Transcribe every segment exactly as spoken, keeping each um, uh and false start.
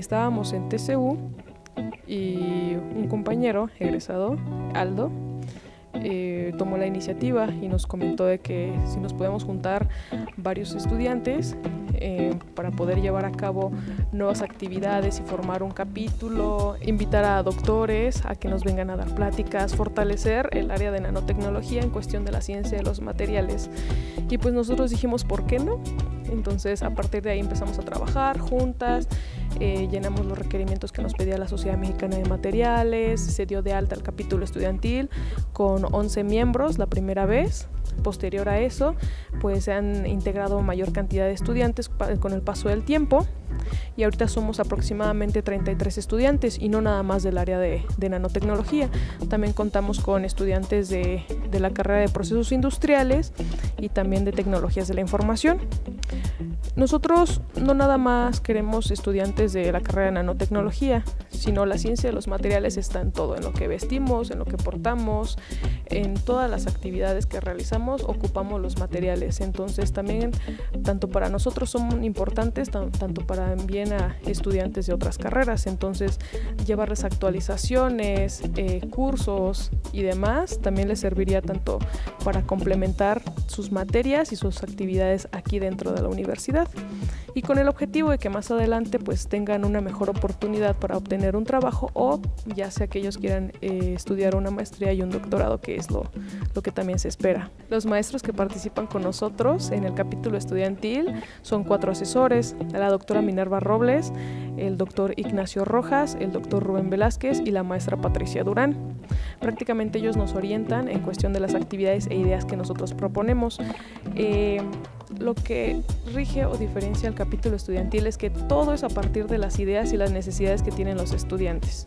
estábamos en T C U y un compañero egresado, Aldo, eh, tomó la iniciativa y nos comentó de que si nos podemos juntar varios estudiantes eh, para poder llevar a cabo nuevas actividades y formar un capítulo, invitar a doctores a que nos vengan a dar pláticas, fortalecer el área de nanotecnología en cuestión de la ciencia de los materiales. Y pues nosotros dijimos, ¿por qué no? Entonces a partir de ahí empezamos a trabajar juntas, eh, llenamos los requerimientos que nos pedía la Sociedad Mexicana de Materiales, se dio de alta el capítulo estudiantil con once miembros la primera vez. Posterior a eso, pues se han integrado mayor cantidad de estudiantes con el paso del tiempo y ahorita somos aproximadamente treinta y tres estudiantes y no nada más del área de, de nanotecnología. También contamos con estudiantes de, de la carrera de procesos industriales y también de tecnologías de la información. Nosotros no nada más queremos estudiantes de la carrera de nanotecnología, sino la ciencia de los materiales está en todo, en lo que vestimos, en lo que portamos, en todas las actividades que realizamos ocupamos los materiales. Entonces también tanto para nosotros son importantes, tanto para bien a estudiantes de otras carreras. Entonces llevarles actualizaciones, eh, cursos y demás también les serviría tanto para complementar sus materias y sus actividades aquí dentro de la universidad. Y con el objetivo de que más adelante pues tengan una mejor oportunidad para obtener un trabajo o ya sea que ellos quieran eh, estudiar una maestría y un doctorado, que es lo, lo que también se espera. Los maestros que participan con nosotros en el capítulo estudiantil son cuatro asesores: la doctora Minerva Robles, el doctor Ignacio Rojas, el doctor Rubén Velázquez y la maestra Patricia Durán. Prácticamente ellos nos orientan en cuestión de las actividades e ideas que nosotros proponemos. Eh, Lo que rige o diferencia el capítulo estudiantil es que todo es a partir de las ideas y las necesidades que tienen los estudiantes.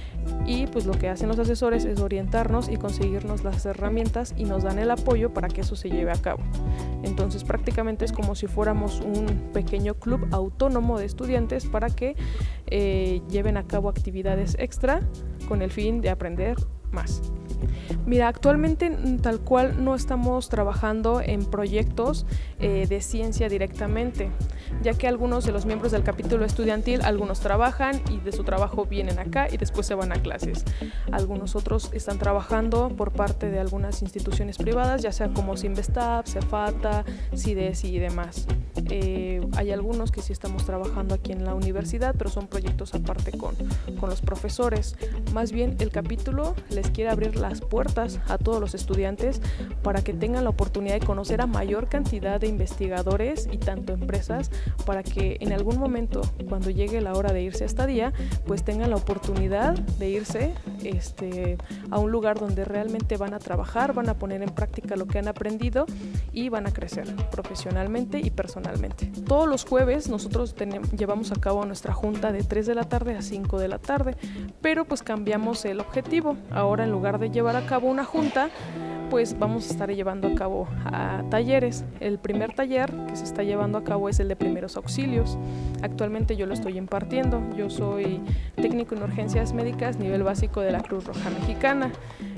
Y pues lo que hacen los asesores es orientarnos y conseguirnos las herramientas y nos dan el apoyo para que eso se lleve a cabo. Entonces prácticamente es como si fuéramos un pequeño club autónomo de estudiantes para que eh, lleven a cabo actividades extra con el fin de aprender más. Mira, actualmente tal cual no estamos trabajando en proyectos eh, de ciencia directamente, ya que algunos de los miembros del capítulo estudiantil, algunos trabajan y de su trabajo vienen acá y después se van a clases. Algunos otros están trabajando por parte de algunas instituciones privadas, ya sea como Sinvestab, Cefata, CIDES y demás. Eh, hay algunos que sí estamos trabajando aquí en la universidad, pero son proyectos aparte con, con los profesores. Más bien el capítulo les quiere abrir las puertas a todos los estudiantes para que tengan la oportunidad de conocer a mayor cantidad de investigadores y tanto empresas, para que en algún momento cuando llegue la hora de irse a estadía pues tengan la oportunidad de irse este, a un lugar donde realmente van a trabajar, van a poner en práctica lo que han aprendido y van a crecer profesionalmente y personalmente. Todos los jueves nosotros tenemos, llevamos a cabo nuestra junta de tres de la tarde a cinco de la tarde, pero pues cambiamos el objetivo. Ahora en lugar de llevar a cabo una junta, pues vamos a estar llevando a cabo a talleres. El primer taller que se está llevando a cabo es el de primeros auxilios. Actualmente yo lo estoy impartiendo. Yo soy técnico en urgencias médicas nivel básico de la Cruz Roja Mexicana.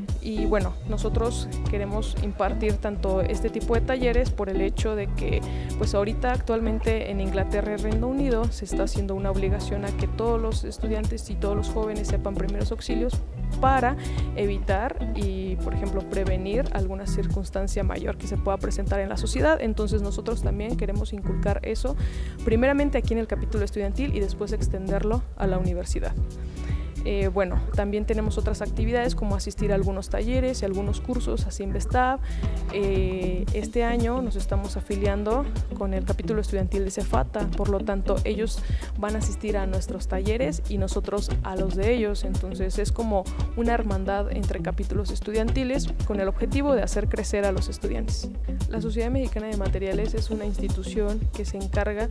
Y bueno, nosotros queremos impartir tanto este tipo de talleres por el hecho de que pues ahorita actualmente en Inglaterra y Reino Unido se está haciendo una obligación a que todos los estudiantes y todos los jóvenes sepan primeros auxilios para evitar y, por ejemplo, prevenir alguna circunstancia mayor que se pueda presentar en la sociedad. Entonces nosotros también queremos inculcar eso primeramente aquí en el capítulo estudiantil y después extenderlo a la universidad. Eh, bueno, también tenemos otras actividades como asistir a algunos talleres y algunos cursos a Sinvestab. Eh, este año nos estamos afiliando con el capítulo estudiantil de Cefata, por lo tanto ellos van a asistir a nuestros talleres y nosotros a los de ellos. Entonces es como una hermandad entre capítulos estudiantiles con el objetivo de hacer crecer a los estudiantes. La Sociedad Mexicana de Materiales es una institución que se encarga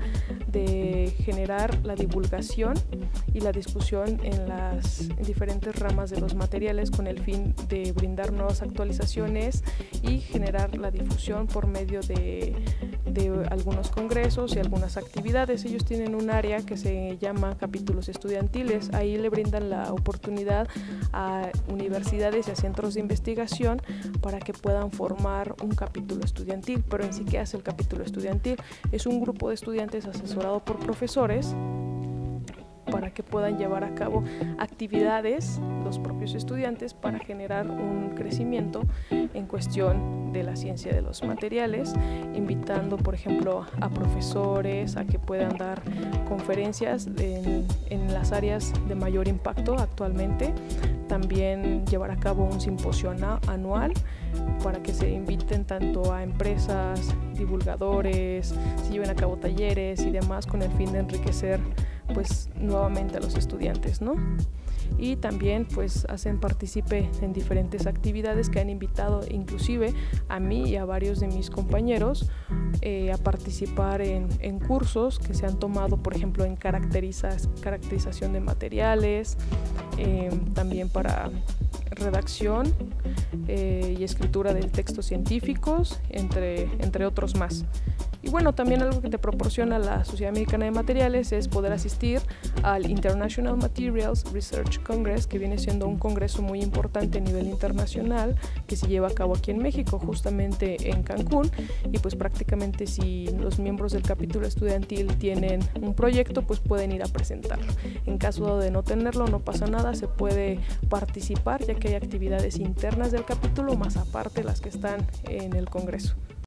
de generar la divulgación y la discusión en las diferentes ramas de los materiales con el fin de brindar nuevas actualizaciones y generar la difusión por medio de, de algunos congresos y algunas actividades. Ellos tienen un área que se llama capítulos estudiantiles. Ahí le brindan la oportunidad a universidades y a centros de investigación para que puedan formar un capítulo estudiantil. Pero en sí, ¿qué hace el capítulo estudiantil? Es un grupo de estudiantes asesorado por profesores para que puedan llevar a cabo actividades los propios estudiantes para generar un crecimiento en cuestión de la ciencia de los materiales, invitando por ejemplo a profesores a que puedan dar conferencias en, en las áreas de mayor impacto actualmente. También llevar a cabo un simposio anual para que se inviten tanto a empresas, divulgadores, se lleven a cabo talleres y demás con el fin de enriquecer pues nuevamente a los estudiantes, ¿no? Y también pues hacen partícipe en diferentes actividades que han invitado inclusive a mí y a varios de mis compañeros eh, a participar en, en cursos que se han tomado, por ejemplo, en caracteriza- caracterización de materiales, eh, también para redacción eh, y escritura de textos científicos, entre, entre otros más. Y bueno, también algo que te proporciona la Sociedad Americana de Materiales es poder asistir al International Materials Research Congress, que viene siendo un congreso muy importante a nivel internacional que se lleva a cabo aquí en México, justamente en Cancún. Y pues prácticamente si los miembros del capítulo estudiantil tienen un proyecto, pues pueden ir a presentarlo. En caso de no tenerlo, no pasa nada, se puede participar ya que hay actividades internas del capítulo más aparte las que están en el congreso.